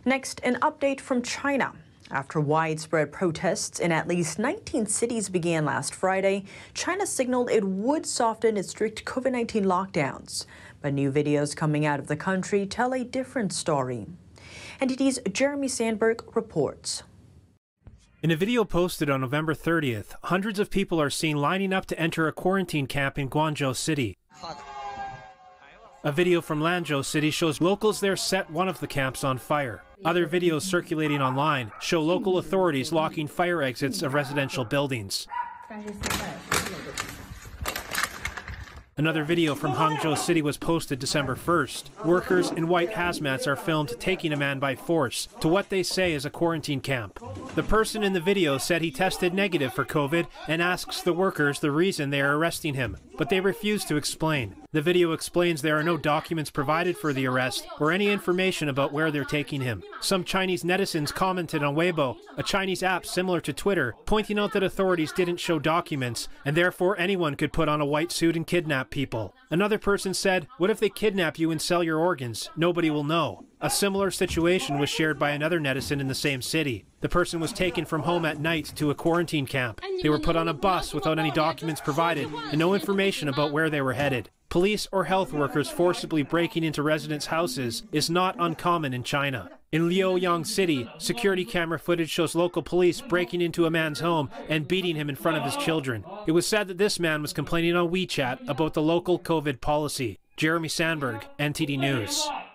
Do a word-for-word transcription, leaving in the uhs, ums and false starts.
Next, an update from China. After widespread protests in at least nineteen cities began last Friday, China signaled it would soften its strict COVID nineteen lockdowns. But new videos coming out of the country tell a different story. N T D's Jeremy Sandberg reports. In a video posted on November thirtieth, hundreds of people are seen lining up to enter a quarantine camp in Guangzhou City. A video from Lanzhou City shows locals there set one of the camps on fire. Other videos circulating online show local authorities locking fire exits of residential buildings. Another video from Hangzhou City was posted December first. Workers in white hazmats are filmed taking a man by force to what they say is a quarantine camp. The person in the video said he tested negative for COVID and asks the workers the reason they are arresting him, but they refuse to explain. The video explains there are no documents provided for the arrest or any information about where they're taking him. Some Chinese netizens commented on Weibo, a Chinese app similar to Twitter, pointing out that authorities didn't show documents and therefore anyone could put on a white suit and kidnap people. Another person said, "What if they kidnap you and sell your organs? Nobody will know." A similar situation was shared by another netizen in the same city. The person was taken from home at night to a quarantine camp. They were put on a bus without any documents provided and no information about where they were headed. Police or health workers forcibly breaking into residents' houses is not uncommon in China. In Liaoyang City, security camera footage shows local police breaking into a man's home and beating him in front of his children. It was said that this man was complaining on WeChat about the local COVID policy. Jeremy Sandberg, N T D News.